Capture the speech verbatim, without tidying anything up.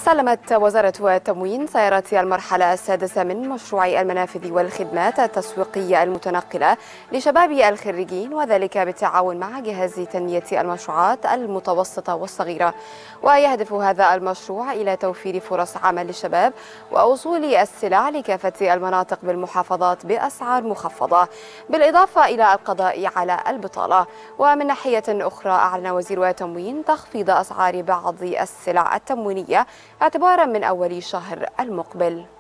سلمت وزارة التموين سيارات المرحلة السادسة من مشروع المنافذ والخدمات التسويقية المتنقلة لشباب الخريجين، وذلك بالتعاون مع جهاز تنمية المشروعات المتوسطة والصغيرة. ويهدف هذا المشروع إلى توفير فرص عمل للشباب ووصول السلع لكافة المناطق بالمحافظات بأسعار مخفضة، بالإضافة إلى القضاء على البطالة. ومن ناحية أخرى، أعلن وزير التموين تخفيض أسعار بعض السلع التموينية اعتبارا من أول شهر المقبل.